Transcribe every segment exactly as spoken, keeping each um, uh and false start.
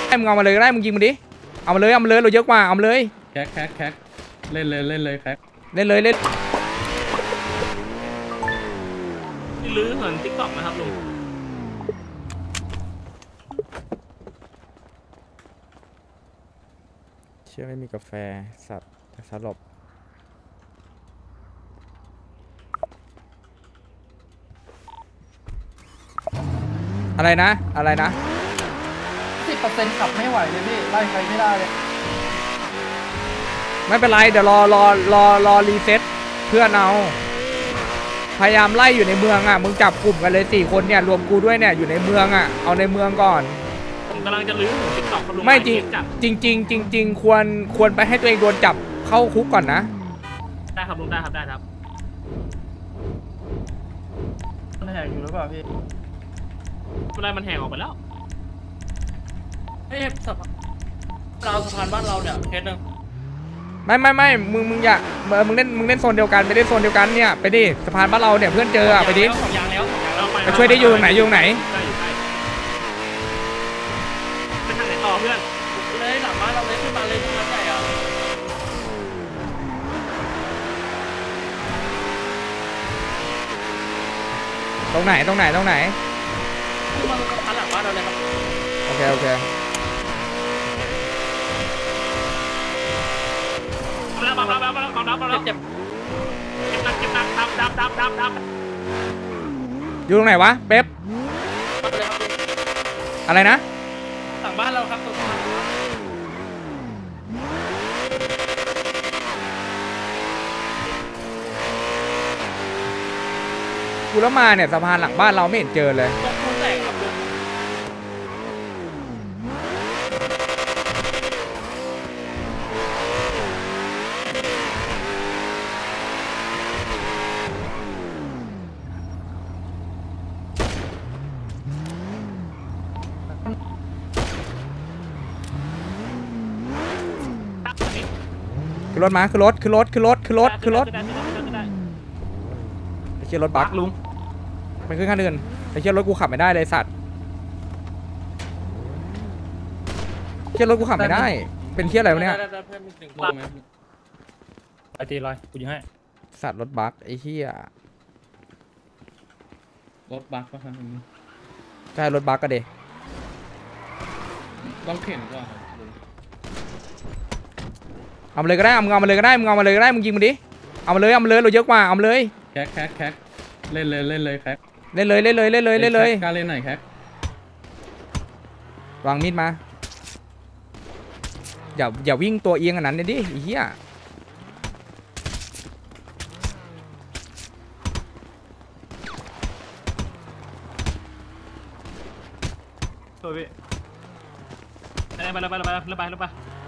ให้มึงเอามาเลยก็ได้มึงยิงมันดิเอามาเลยเอามาเลยเราเยอะกว่าเอามาเลยแคกแคกแคกเล่นเลยเล่นเลยแคกเล่นเลยเล่นนี่ลื้อเหมือนติ๊กต็อกนะครับลุงเชื่อไม่มีกาแฟสัตว์จะสลบอะไรนะอะไรนะสิบเปอร์เซ็นต์ขับไม่ไหวเลยพี่ไล่ใครไม่ได้เลยไม่เป็นไรเดี๋ยวรอรอรอรอรีเซ็ตเพื่อนเอาพยายามไล่อยู่ในเมืองอ่ะมึงจับกลุ่มกันเลยสี่คนเนี่ยรวมกูด้วยเนี่ยอยู่ในเมืองอ่ะเอาในเมืองก่อนผมกำลังจะลื้อเหมือนติ๊กต็อกครับลุงไม่จริงจริงจริงจริงจริงควรควรไปให้ตัวเองโดนจับเข้าคุกก่อนนะได้ครับลุงได้ครับได้ครับมันแหกอยู่หรือเปล่าพี่อะไรมันแหกออกไปแล้วเฮ้ยสะพานเราสะพานบ้านเราเนี่ยเคสหนึ่งไม่ไม่ไม่มึงมึงอย่ามึงเล่นมึงเล่นโซนเดียวกันไปเล่นโซนเดียวกันเนี่ยไปดิสะพานบ้านเราเนี่ยเพื่อนเจออ่ะไปดิสองยางแล้วสองยางแล้วไปช่วยได้อยู่ตรงไหนอยู่ตรงไหนได้อยู่ใกล้ไปทางไหนต่อเพื่อนเลยหลังบ้านเราเลยขึ้นมาเลยขึ้นมาใหญ่อะตรงไหนตรงไหนตรงไหนขึ้นมาสะพานหลังบ้านเราเลยครับโอเคโอเคมาแล้วมาแล้วมาแล้วมาแล้วมาแล้วเจ็บเจ็บหนักเจ็บหนักดับดับดับดับดับอยู่ตรงไหนวะเป๊ปอะไรนะหลังบ้านเราครับตรงนี้กูแล้วมาเนี่ยสะพานหลังบ้านเราไม่เห็นเจอเลยตรงคูแตกครับลุงคือรถมาคือรถคือรถคือรถคือรถคือรถไอ้เชี่ยรถบักลุงมันขึ้นข้างเดินไอ้เชี่ยรถกูขับไม่ได้เลยสัตว์เชี่ยรถกูขับไม่ได้เป็นเชี่ยอะไรวะเนี่ยไอตีลอยกูยิงให้สัตว์รถบักไอ้เชี่ยรถบักก็ทำอย่างนี้ใช่รถบักก็เดะต้องเข็นก่อนเอามาเลยก็ได้เอามึงเอามาเลยก็ได้มึงเอามาเลยก็ได้มึงยิงมันดิเอามาเลยเอามาเลยเราเยอะกว่าเอามาเลยแคกแคกแคกเล่นเลยเล่นเลยแคกเล่นเลยเล่นเลยเล่นเลยเล่นเลยกล้าเล่นไหนแคกวางมีดมาอย่าอย่าวิ่งตัวเอียงอันนั้นเลยดิไอ้เหี้ยตัวพี่ไปไปไปไปไปไปไป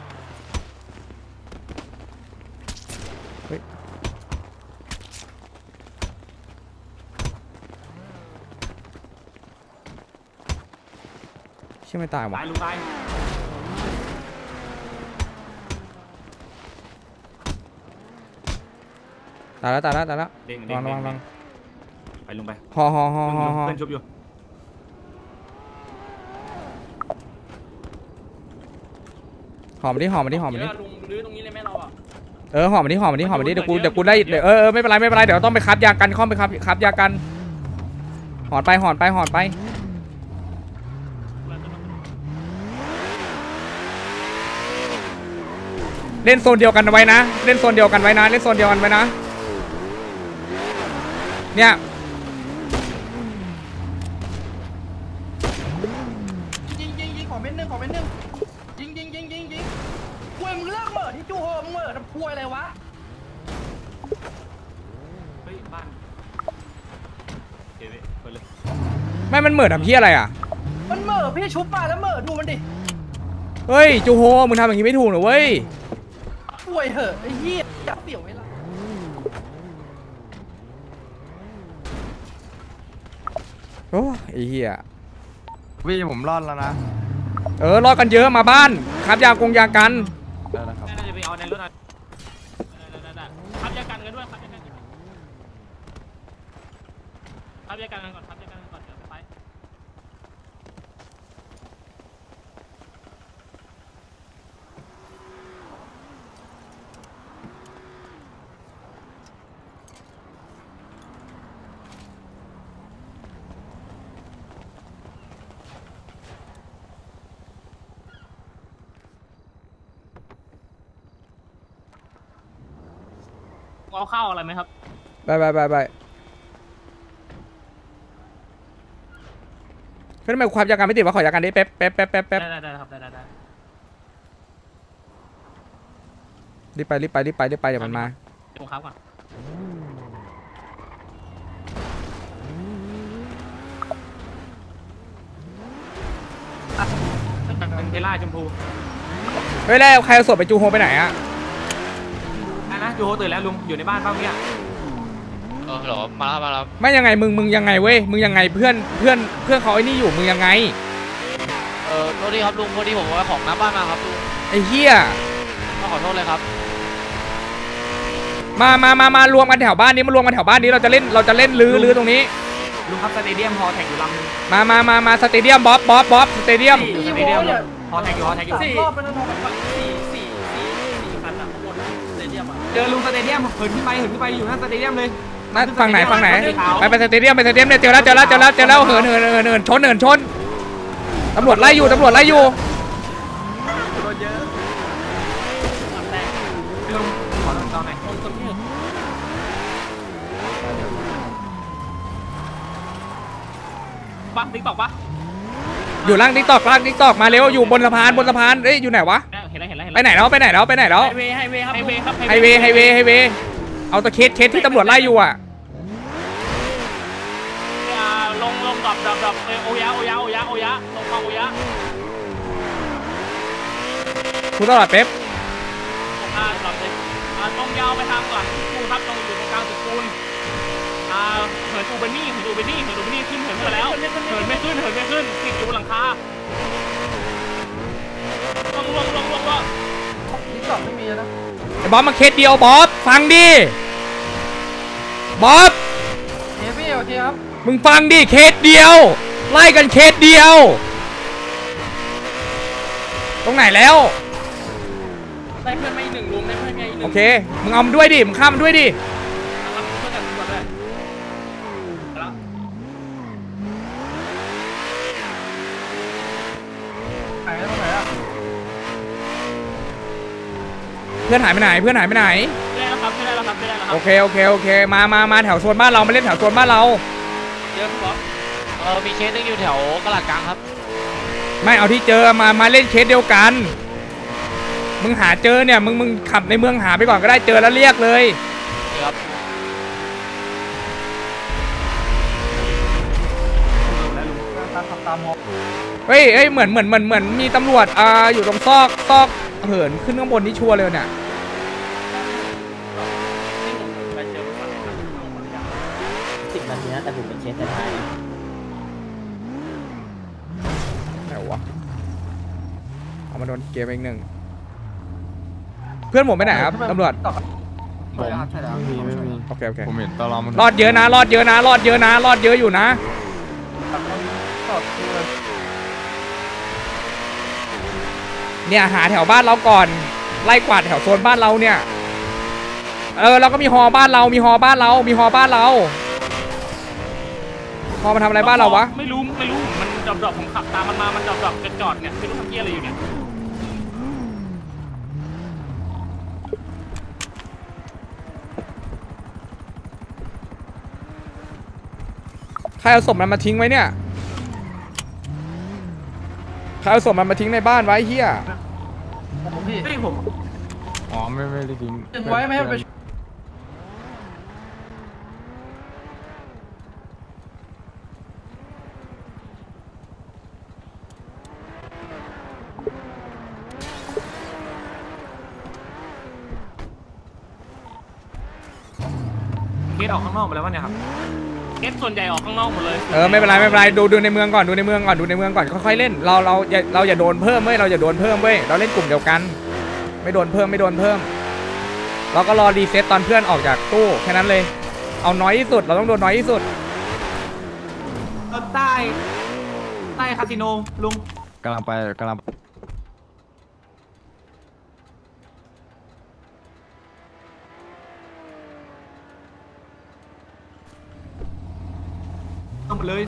เชื่อไม่ตายวะตายลุงตายตายแล้วตายแล้วตายแล้วลองลองลองไปลุงไปห่อห่อห่อห่อห่อเพื่อนชุบอยู่หอมดิหอมดิหอมดิลุงลื้อตรงนี้เลยแม่เราอ่ะเออหอมดิหอมดิหอมดิเดี๋ยวกูเดี๋ยวกูได้เดี๋ยวเออไม่เป็นไรไม่เป็นไรเดี๋ยวต้องไปคับยากันข้อมไปคับคับยากันหอนไปหอนไปหอนไปเล่นโซนเดียวกันไว้นะเล่นโซนเดียวกันไว้นะเล่นโซนเดียวกันไว้นะเนี่ยยิงยิงยิงขอเม็ดนึงขอเม็ดนึงยิงยิงยิงยิงยิงป่วยมึงเลิกเหม่อที่จูโฮมึงเหม่อทำป่วยอะไรวะเฮ้ยบ้านเฮ้ยไปเลยแม่มันเหม่อทำเพี้ยอะไรอ่ะมันเหม่อพี่ชุบมาแล้วเหม่อดูมันดิเฮ้ยจูโฮมึงทำอย่างนี้ไม่ถูกหรอเว้ยป่วยเหอะไอ้เหี้ยจับเปี่ยวไว้ละโอ้ไอ้เหี้ยพี่ผมรอดแล้วนะเออรอดกันเยอะมาบ้านครับยากงยากันได้แล้วครับน่าจะไปเอาในรถครับยากันกันด้วยครับยากันครับยากันกันก่อนครับยากันกันก่อนเดี๋ยวไปเอาข้าวอะไรไหมครับไปไปไปไปเฮ้ยทำไมความยาการไม่ติดวะขอยาการดิแป๊บแป๊บแป๊บแป๊บแป๊บได้ได้ได้ครับได้ได้ได้รีบไปรีบไปรีบไปรีบไปเดี๋ยวมันมาผมครับก่อนเป็นเทล่าชมพูเฮ้ยแล้วใครเอาศพไปจูโฮไปไหนอะอ่ะนะจูโฮตื่นแล้วลุงอยู่ในบ้านเปล่าเนี่ยเออเหรอมาแล้วมาแล้วไม่ยังไงมึงมึงยังไงเว้ยมึงยังไงเพื่อนเพื่อนเพื่อนเขาไอ้นี่อยู่มึงยังไงเออโทษทีครับลุงพอดีผมว่าของหน้าบ้านมาครับลุงไอ้เหี้ยต้องขอโทษเลยครับมามามามารวมกันแถวบ้านนี้มารวมกันแถวบ้านนี้เราจะเล่นเราจะเล่นลื้อลื้อตรงนี้ลุงครับสเตเดียมพอแท็กอยู่ลำนึงมามามามาสเตเดียมบ๊อบบ๊อบบ๊อบสเตเดียมอยู่สเตเดียมเลยพอแท็กอยู่พอแท็กอยู่สามรอบเป็นทองแบบสี่สี่สี่สี่คันอะข้างบนสเตเดียมอะเจอลุงสเตเดียมเหินขึ้นไปเหินขึ้นไปอยู่หน้าสเตเดียมเลยนั่นฝั่งไหนฝั่งไหนไปไปสเตเดียมไปสเตเดียมเนี่ยเจอแล้วเจอแล้วเจอแล้วเจอแล้วเหินเหินเหินเหินชนเหินชนตำรวจไล่อยู่ตำรวจไล่อยู่ลุงขอตอนไหนปักติ๊กตอกปะอยู่ล่างทิกตอกล่างทิกตอกมาเร็วอยู่บนสะพานบนสะพานเอ้ยอยู่ไหนวะเห็นแล้วเห็นแล้วเห็นไปแล้วไหนแล้วไปไหนแล้วไปไหนแล้วไฮเวย์ไฮเวย์ครับไฮเวย์ครับไฮเวย์ไฮเวย์ไฮเวย์เอาตะเคสเคสที่ตำรวจไล่อยู่อ่ะอ่าลงลงดรอปดรอปดรอปโอยะโอยะโอยะโอยะลงมาโอยะคุณตลอดเป๊ปอ่าดรอปเลยอ่าตรงยาวไปทางหลังตึกปูนครับตรงอยู่ตรงกลางตึกปูนอ่าเหินอูเบนี่เหินอูเบนี่เหินอูเบนี่ขึ้นเหินไปแล้วเหินไม่ขึ้นเหินไม่ขึ้นติดอยู่บนหลังคาลงลงลงลงลงนี่กลับไม่มีนะไอ้บ๊อบมาเคสเดียวบ๊อบฟังดิบ๊อบเอพี่โอเคครับมึงฟังดิเคสเดียวไล่กันเคสเดียว ตรงไหนแล้วได้เพื่อนมาอีกหนึ่งลุงได้เพื่อนมาอีกหนึ่งโอเคมึงเอามันด้วยดิมึงข้ามมันด้วยดินะครับเพื่อนกันตำรวจด้วยแล้วไหนตรงไหนอ่ะเพื่อนหายไปไหนเพื่อนหายไปไหนได้แล้วครับได้แล้วครับได้แล้วครัโอบ เคโอเคโอเคมามามาแถวโซนบ้านเรามาเล่นแถวโซนบ้านเราเยอะครับเออมีเคสนึงอยู่แถวกะหลัดกลางครับไม่เอาที่เจอมามาเล่นเคสเดียวกันมึงหาเจอเนี่ยมึงมึงขับในเมืองหาไปก่อนก็ได้เจอแล้วเรียกเลยนี่ครับตามขับตามมองเฮ้ยเฮ้ยเหมือนเหมือนเหมือนเหมือนมีตำรวจอ่าอยู่ตรงซอกซอกเหินขึ้นข้างบนนี่ชัวร์เลยเนี่ยสิบนาทีนะแต่ผมเป็นเคสแต่ท้ายนะไหนวะเอามาโดนเกมอีกหนึ่งเพื่อนผมไปไหนครับตำรวจผมไม่มีไม่มีโอเคโอเคผมเห็นตอนเรามันรอดเยอะนะรอดเยอะนะรอดเยอะนะรอดเยอะอยู่นะตอบคือเนี่ยหาแถวบ้านเราก่อนไล่กวาดแถวโซนบ้านเราเนี่ยเออเราก็มีฮอบ้านเรามีฮอบ้านเรามีฮอบ้านเราฮอมาทำอะไรบ้านเราวะไม่รู้ไม่รู้มันดรอปดรอปผมขับตามมันมามันดรอปดรอปจอดจอดเนี่ยไม่รู้ทำเหี้ยอะไรอยู่เนี่ยใครเอาศพมันมาทิ้งไว้เนี่ยใครเอาศพมันมาทิ้งในบ้านไว้เฮียผมพี่เฮ้ยผมอ๋อไม่ไม่ได้ทิ้งดึงไว้ไม่ให้ไปเคสออกข้างนอกไปแล้ววะเนี่ยครับเอสส่วนใหญ่ออกข้างนอกหมดเลยเออไม่เป็นไรไม่เป็นไรดูดูในเมืองก่อนดูในเมืองก่อนดูในเมืองก่อนค่อยๆเล่นเราเราอย่าเราอย่าโดนเพิ่มเว้ยเราอย่าโดนเพิ่มเว้ยเราเล่นกลุ่มเดียวกัน ไม่โดนเพิ่มไม่โดนเพิ่มเราก็รอรีเซ็ตตอนเพื่อนออกจากตู้แค่นั้นเลยเอาน้อยที่สุดเราต้องโดนน้อยที่สุดเออใต้ใต้คาสิโนลุงกำลังไปกำลังเอาหมดเลย